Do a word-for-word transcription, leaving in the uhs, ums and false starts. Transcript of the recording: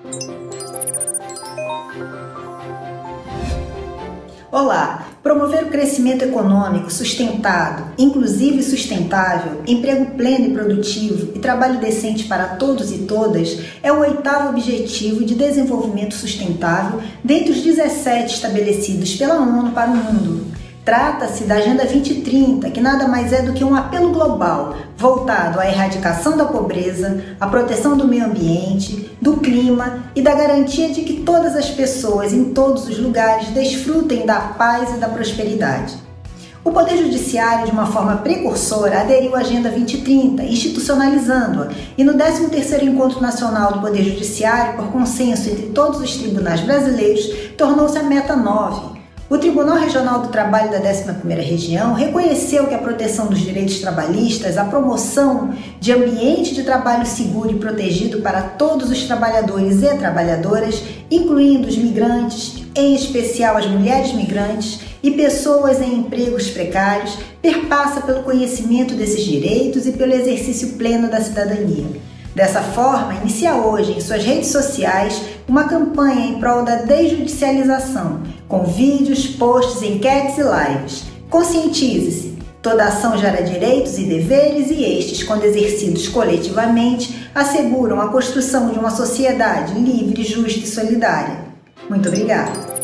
Olá! Promover o crescimento econômico sustentado, inclusivo e sustentável, emprego pleno e produtivo e trabalho decente para todos e todas é o oitavo objetivo de desenvolvimento sustentável dentre os dezessete estabelecidos pela ONU para o mundo. Trata-se da Agenda vinte trinta, que nada mais é do que um apelo global voltado à erradicação da pobreza, à proteção do meio ambiente, do clima e da garantia de que todas as pessoas em todos os lugares desfrutem da paz e da prosperidade. O Poder Judiciário, de uma forma precursora, aderiu à Agenda vinte trinta, institucionalizando-a, e no décimo terceiro Encontro Nacional do Poder Judiciário, por consenso entre todos os tribunais brasileiros, tornou-se a Meta nove. O Tribunal Regional do Trabalho da décima primeira Região reconheceu que a proteção dos direitos trabalhistas, a promoção de ambiente de trabalho seguro e protegido para todos os trabalhadores e trabalhadoras, incluindo os migrantes, em especial as mulheres migrantes e pessoas em empregos precários, perpassa pelo conhecimento desses direitos e pelo exercício pleno da cidadania. Dessa forma, inicia hoje em suas redes sociais uma campanha em prol da desjudicialização, com vídeos, posts, enquetes e lives. Conscientize-se! Toda ação gera direitos e deveres e estes, quando exercidos coletivamente, asseguram a construção de uma sociedade livre, justa e solidária. Muito obrigada!